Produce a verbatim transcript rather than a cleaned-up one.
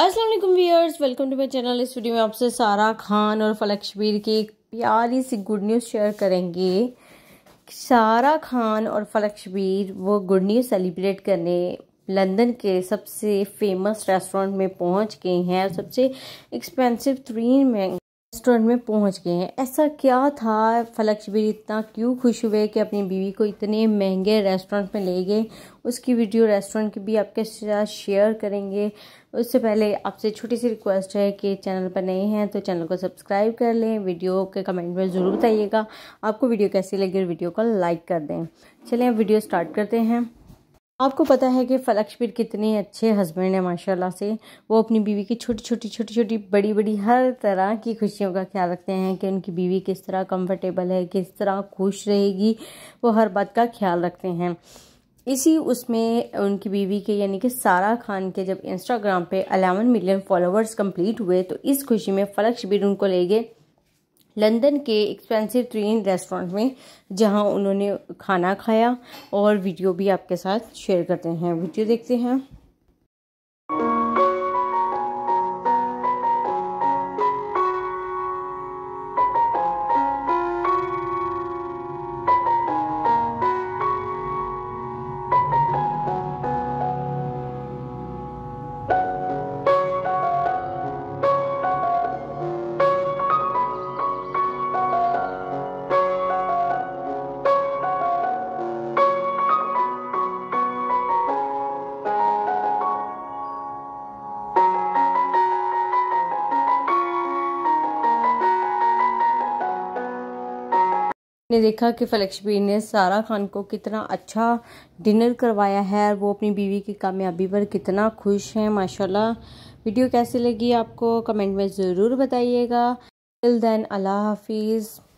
अस्सलाम वालेकुम viewers, welcome to my channel. इस वीडियो में आपसे सारा खान और फलक शबीर की एक प्यारी सी गुड न्यूज़ शेयर करेंगे। सारा खान और फलक शबीर वो गुड न्यूज़ सेलिब्रेट करने लंदन के सबसे फेमस रेस्टोरेंट में पहुंच गए हैं और सबसे एक्सपेंसिव तरीन रेस्टोरेंट में पहुंच गए हैं। ऐसा क्या था, फलक शबीर इतना क्यों खुश हुए कि अपनी बीवी को इतने महंगे रेस्टोरेंट में ले गए, उसकी वीडियो रेस्टोरेंट की भी आपके साथ शेयर करेंगे। उससे पहले आपसे छोटी सी रिक्वेस्ट है कि चैनल पर नए हैं तो चैनल को सब्सक्राइब कर लें। वीडियो के कमेंट में ज़रूर बताइएगा आपको वीडियो कैसी लगी और वीडियो को लाइक कर दें। चलिए अब वीडियो स्टार्ट करते हैं। आपको पता है कि फलक शबीर कितने अच्छे हस्बैंड हैं माशाल्लाह से। वो अपनी बीवी की छोटी छोटी छोटी छोटी बड़ी बड़ी हर तरह की खुशियों का ख्याल रखते हैं कि उनकी बीवी किस तरह कंफर्टेबल है, किस तरह खुश रहेगी, वो हर बात का ख्याल रखते हैं। इसी उसमें उनकी बीवी के यानी कि सारा खान के जब इंस्टाग्राम पे अलेवन मिलियन फॉलोअर्स कंप्लीट हुए तो इस खुशी में फलक शबीर उनको ले गए लंदन के एक्सपेंसिव तरीन रेस्टोरेंट में, जहां उन्होंने खाना खाया और वीडियो भी आपके साथ शेयर करते हैं। वीडियो देखते हैं। ने देखा कि फलक शबीर ने सारा खान को कितना अच्छा डिनर करवाया है, वो अपनी बीवी की कामयाबी पर कितना खुश हैं माशाल्लाह। वीडियो कैसी लगी आपको कमेंट में ज़रूर बताइएगा। टिल देन अल्लाह हाफिज़।